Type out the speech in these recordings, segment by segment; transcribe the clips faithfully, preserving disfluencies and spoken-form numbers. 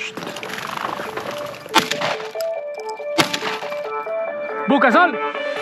Busca sol.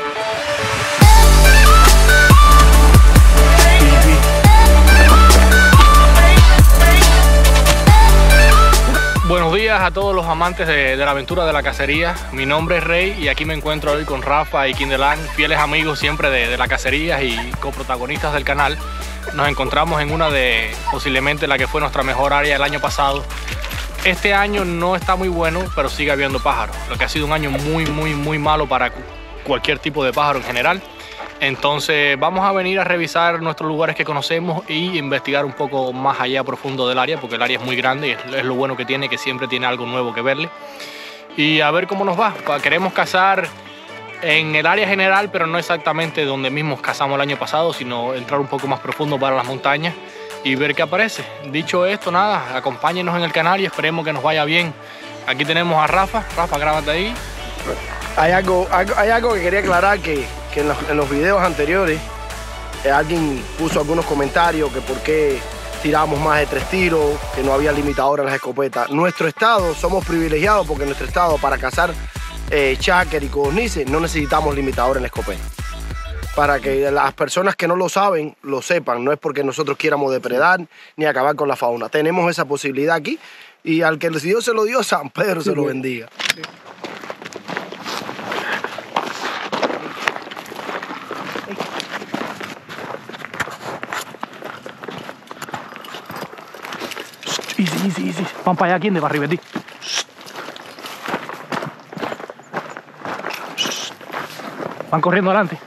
Buenos días a todos los amantes de, de la aventura de la cacería. Mi nombre es Rey y aquí me encuentro hoy con Rafa y Kindelan, fieles amigos siempre de, de la cacería y coprotagonistas del canal. Nos encontramos en una de posiblemente la que fue nuestra mejor área el año pasado. Este año no está muy bueno, pero sigue habiendo pájaros, lo que ha sido un año muy muy muy malo para cualquier tipo de pájaro en general. Entonces vamos a venir a revisar nuestros lugares que conocemos y investigar un poco más allá profundo del área, porque el área es muy grande y es, es lo bueno que tiene, que siempre tiene algo nuevo que verle. Y a ver cómo nos va. Queremos cazar en el área general, pero no exactamente donde mismos cazamos el año pasado, sino entrar un poco más profundo para las montañas y ver qué aparece. Dicho esto, nada, acompáñenos en el canal y esperemos que nos vaya bien. Aquí tenemos a Rafa. Rafa, grábate ahí. Hay algo, hay algo que quería aclarar, que, que en, los, en los videos anteriores eh, alguien puso algunos comentarios que por qué tiramos más de tres tiros, que no había limitador en las escopetas. Nuestro estado, somos privilegiados porque en nuestro estado para cazar eh, cháquer y codornices no necesitamos limitador en la escopeta. Para que las personas que no lo saben, lo sepan. No es porque nosotros quieramos depredar ni acabar con la fauna. Tenemos esa posibilidad aquí y al que Dios se lo dio, San Pedro se lo bendiga. Easy, easy, easy. Van para allá, ¿quién de va arriba de ti? Van corriendo adelante.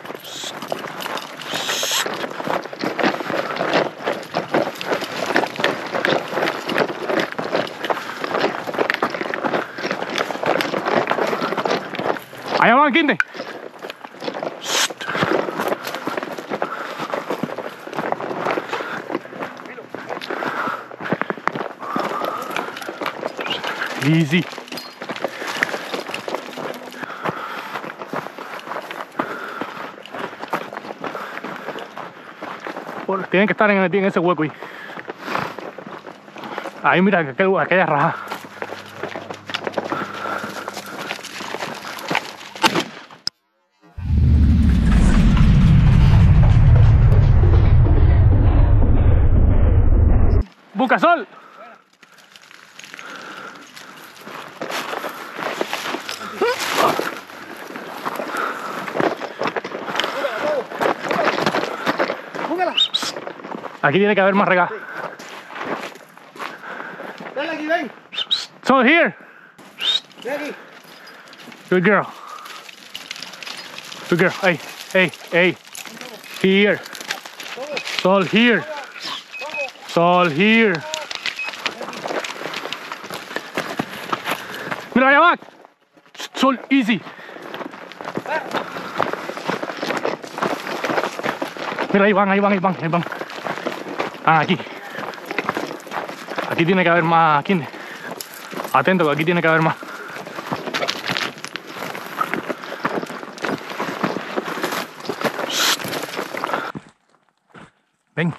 Allá van, Kinde. Easy. Bueno, tienen que estar en, en ese hueco ahí. Ahí mira, aquel, aquella raja. Busca sol. Aquí tiene que haber más regá. Ven aquí, ven. So here. Ven aquí. Good girl. Good girl. Hey, hey, hey. Here. Sol here. Sol here. Mira, allá va. Sol easy. Mira, ahí van, ahí van, ahí van, ahí van. Ah, aquí. Aquí tiene que haber más. ¿Quién? Atento, que aquí tiene que haber más. Ven.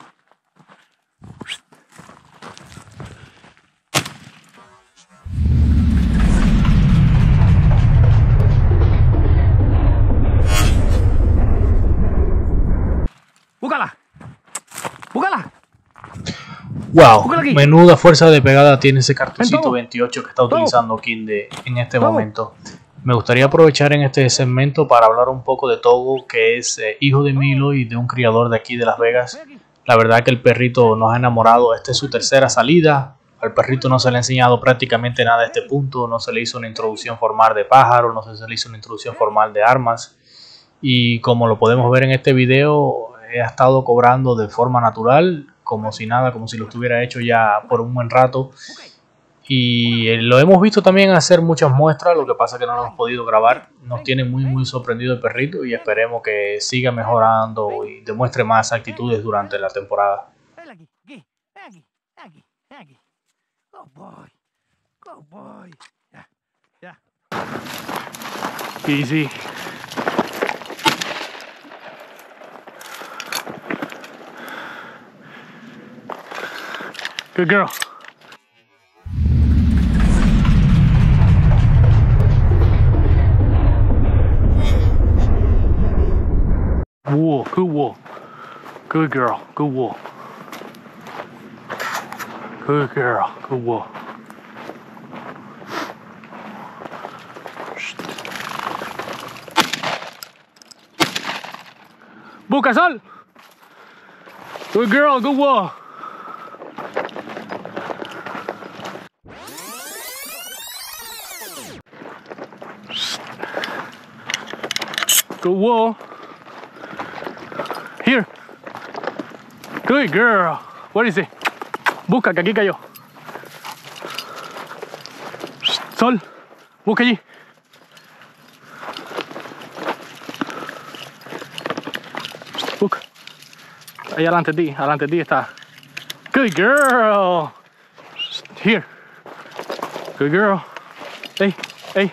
Búscala. Búscala. Wow, menuda fuerza de pegada tiene ese cartuchito veintiocho que está utilizando Kinde en este momento. Me gustaría aprovechar en este segmento para hablar un poco de Togo, que es eh, hijo de Milo y de un criador de aquí de Las Vegas. La verdad que el perrito nos ha enamorado. Esta es su tercera salida. Al perrito no se le ha enseñado prácticamente nada a este punto. No se le hizo una introducción formal de pájaros, no se le hizo una introducción formal de armas. Y como lo podemos ver en este video, ha estado cobrando de forma natural, como si nada, como si lo estuviera hecho ya por un buen rato. Y lo hemos visto también hacer muchas muestras, lo que pasa es que no lo hemos podido grabar. Nos tiene muy muy sorprendido el perrito y esperemos que siga mejorando y demuestre más actitudes durante la temporada. Easy. Good girl. Wool, good wool. Good girl, good wool. Good girl, good wool. Busca sol. Good girl, good wool. Good wool. Here. Good girl. What is it? Busca, que aquí cayó. Sol. Busca allí. Busca. Ahí adelante de ti, adelante de ti está. Good girl. Here. Good girl. Hey, hey.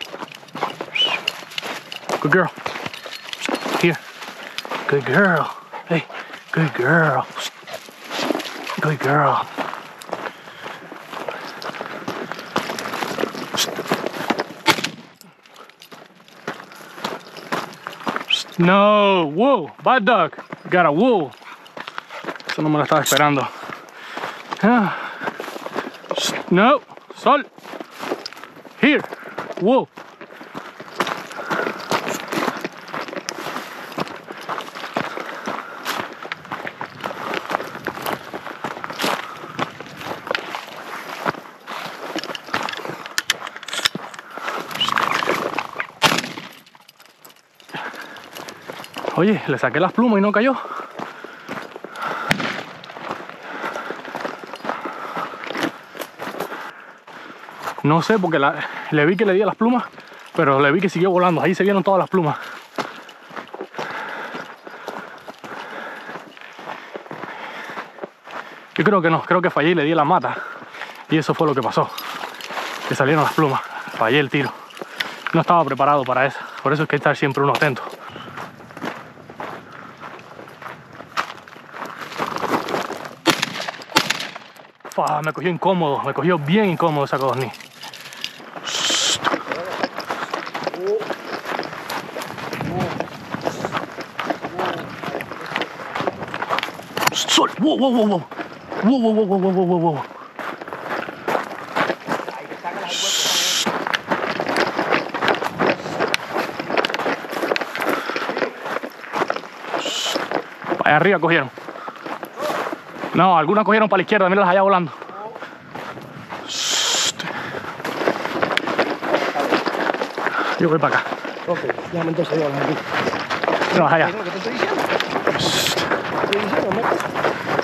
Good girl. Here. Good girl. Hey, good girl. Good girl. No, wool, bad dog. Got a wool. Eso no me lo estaba esperando. Ah. No, sol. Here, wool. Oye, le saqué las plumas y no cayó. No sé, porque la, le vi que le di a las plumas, pero le vi que siguió volando. Ahí se vieron todas las plumas. Yo creo que no, creo que fallé y le di a la mata. Y eso fue lo que pasó. Que salieron las plumas. Fallé el tiro. No estaba preparado para eso. Por eso es que hay que estar siempre uno atento. Fua, me cogió incómodo, me cogió bien incómodo esa codorniz. Sol, wow, wow, wow, wow, wow, wow, wow, wow, wow, wow. Allá arriba cogieron. No, algunas cogieron para la izquierda, míralas allá volando. Yo voy para acá. Ok, déjame entonces yo las aquí. No, allá. ¿Qué es lo que te estoy diciendo? Estoy diciendo, ¿no?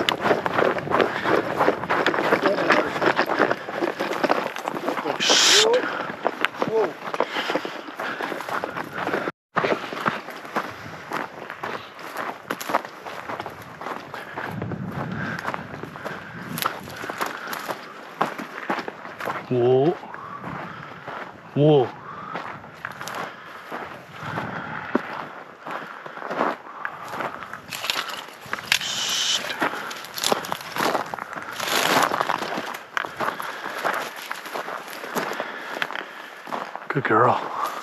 Whoa. Whoa. Good girl.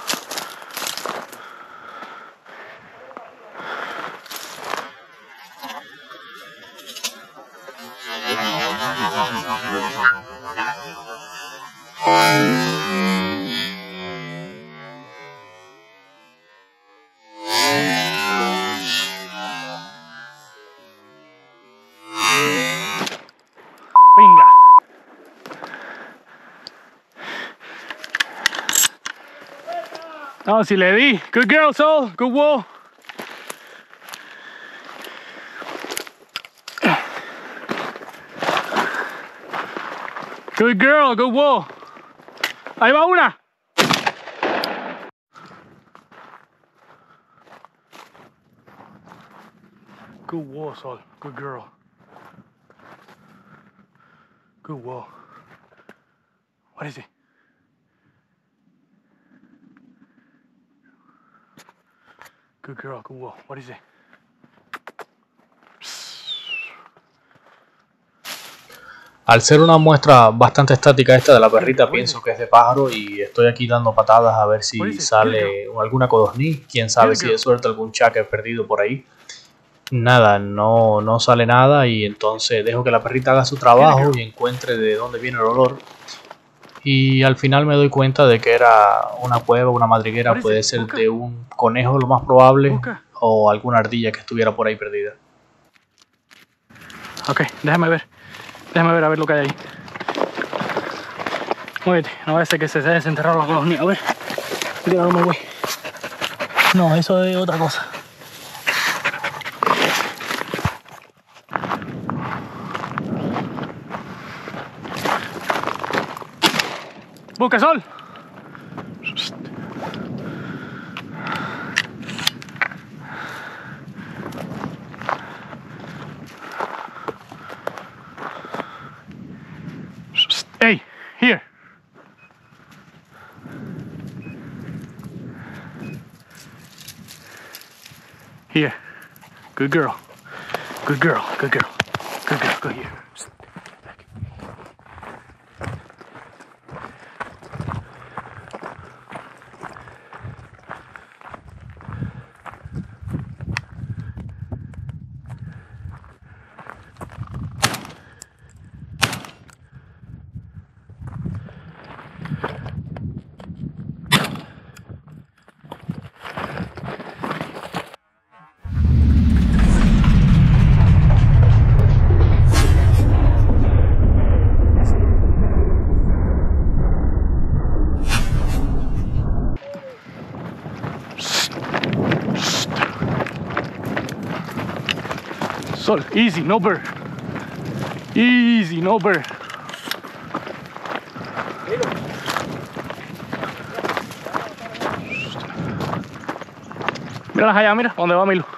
Venga. No, si le di. Good girl, Sol. Good wool. Good girl, good wool. Ahí va una. Good wool, Sol. Good girl. Good wool. What is it? Good girl, good wool. What is it? Al ser una muestra bastante estática esta de la perrita, pienso que es de pájaro y estoy aquí dando patadas a ver si sale alguna codorniz. Quién sabe si de suerte algún chacker perdido por ahí. nada, no, no sale nada y entonces dejo que la perrita haga su trabajo y encuentre de dónde viene el olor. Y al final me doy cuenta de que era una cueva, una madriguera, puede ser de un conejo lo más probable o alguna ardilla que estuviera por ahí perdida. Ok, déjame ver, déjame ver a ver lo que hay ahí. Muévete, no vaya a ser que se haya desenterrado la colonia. A ver, mira, no me voy. No, eso es otra cosa. Busca sol. Hey, here. Here. Good girl. Good girl. Good girl. Good girl. Go here. Sol, easy, no bird. Easy, no bird. Míralas allá, mira, ¿dónde va Milo?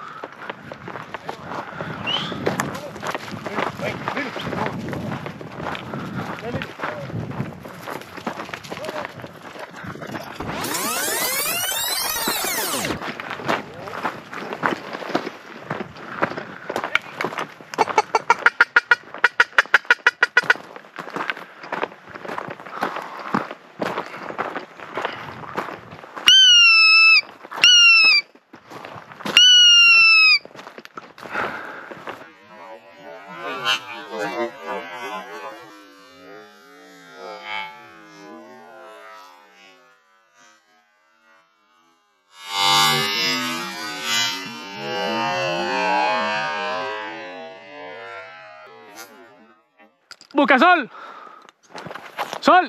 Busca sol. Sol.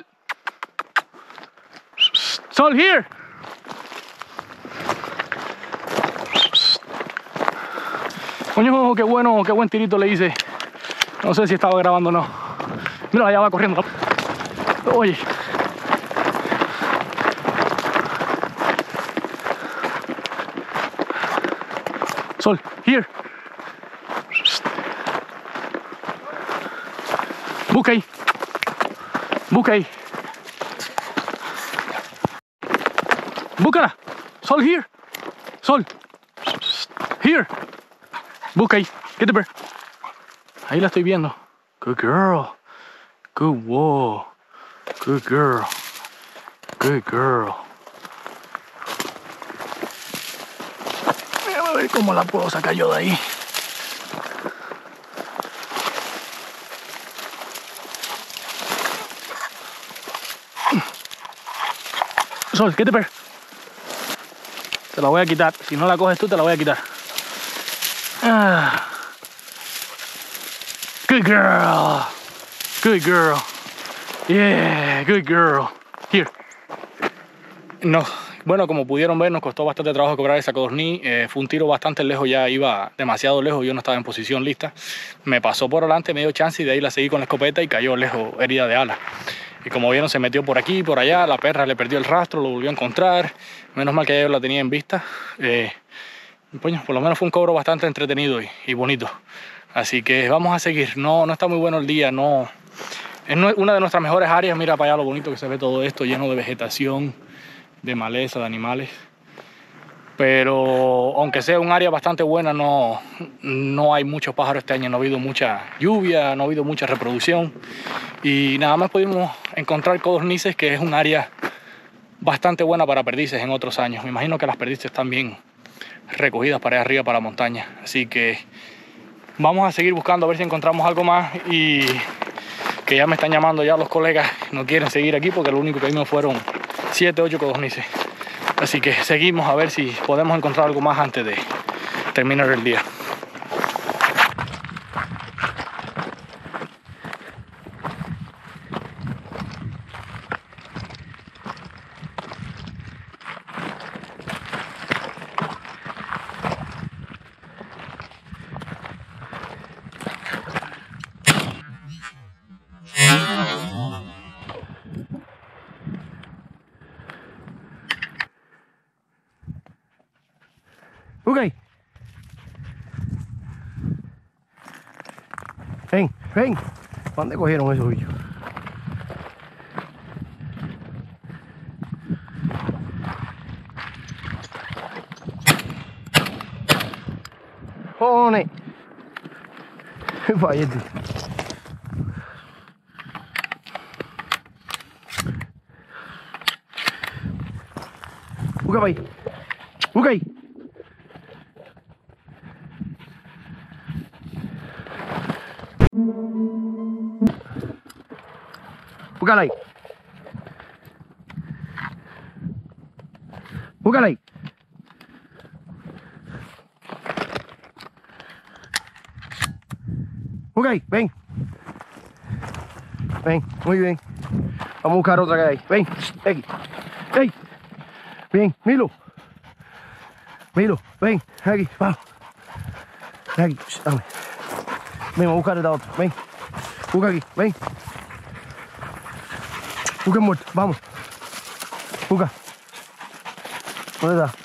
Sol, here. Coño, qué bueno, qué buen tirito le hice. No sé si estaba grabando o no. Mira, allá va corriendo. Oye. Sol, here. Busca ahí. Busca ahí. Búscala. Sol, here. Sol. Here. Busca ahí. Get the bird. Ahí la estoy viendo. Good girl. Good whoa. Good girl. Good girl. A ver cómo la puedo sacar yo de ahí. Sol, get the bird. Te la voy a quitar. Si no la coges tú, te la voy a quitar. Ah. Good girl. Good girl. Yeah, good girl. Here. No. Bueno, como pudieron ver, nos costó bastante trabajo cobrar esa codorniz. Eh, fue un tiro bastante lejos, ya iba demasiado lejos. Yo no estaba en posición lista. Me pasó por delante, me dio chance y de ahí la seguí con la escopeta y cayó lejos, herida de ala. Y como vieron, se metió por aquí, por allá. La perra le perdió el rastro, lo volvió a encontrar. Menos mal que yo la tenía en vista. Eh, pues, por lo menos fue un cobro bastante entretenido y, y bonito. Así que vamos a seguir. No, no está muy bueno el día. No, es una de nuestras mejores áreas. Mira para allá lo bonito que se ve todo esto, lleno de vegetación, de maleza, de animales. Pero aunque sea un área bastante buena, no, no hay muchos pájaros este año. No ha habido mucha lluvia, no ha habido mucha reproducción. Y nada más pudimos encontrar codornices, que es un área bastante buena para perdices en otros años. Me imagino que las perdices también recogidas para allá arriba, para la montaña. Así que vamos a seguir buscando a ver si encontramos algo más, y que ya me están llamando ya los colegas, no quieren seguir aquí porque lo único que vimos fueron siete, ocho codornices. Así que seguimos a ver si podemos encontrar algo más antes de terminar el día. Ok. Ven, ven. ¿Dónde cogieron esos bichos? ¡Joder! Fallete. Busca para ahí. Busca ahí. Búscala ahí. Búscala ahí. Busca ahí, ven. Ven, muy bien. Vamos a buscar otra que hay ahí. Ven, aquí. Hey. Bien, Milo. Milo, ven, aquí, vamos. Ven aquí, dame. Ven, vamos a buscar esta otra. Ven. Busca aquí, ven. Busca el muerto, vamos. Busca. ¿Dónde está?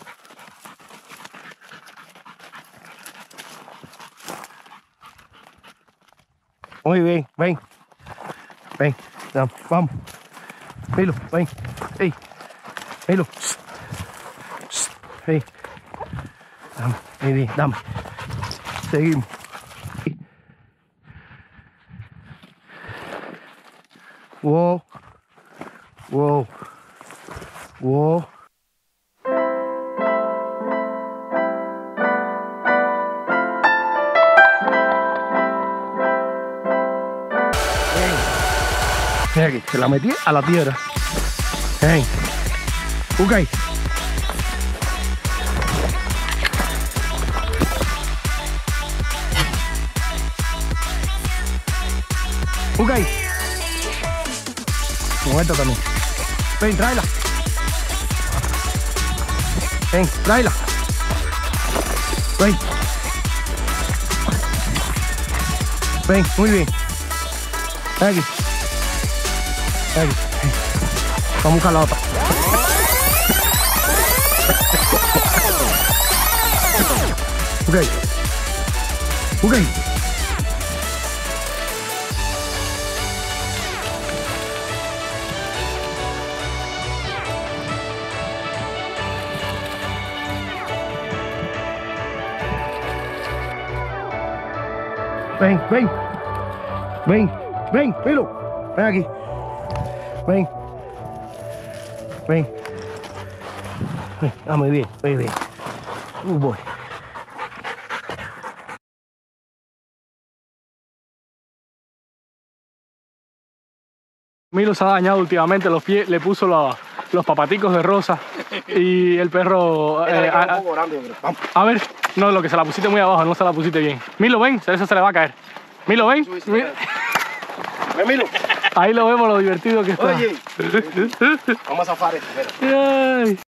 Muy bien, ven. Ven, vamos. Milo, ven. Ey. Milo. Ey. Dame, muy bien, dame. Seguimos. Wow. Wow. Wow. Mira aquí, se la metí a la tierra. Ven. Busca ahí. Busca ahí. Con esta también. Ven, tráela. Ven, tráela. Ven. Ven, muy bien. Ven aquí. Ven aquí. Vamos a buscar la otra. Ok. Ok. Ven, ven, ven, ven, Milo, ven aquí, ven, ven, ven, ah, muy bien, muy bien, uh, boy. Milo se ha dañado últimamente los pies, le puso la, los papaticos de rosa y el perro... Eh, a, a, a ver, no, lo que se la pusiste muy abajo, no se la pusiste bien. Milo, ven, eso se le va a caer. Milo, ven. Ven, Milo. Ahí lo vemos lo divertido que está. Oye, vamos a zafar esto, espera. Ay.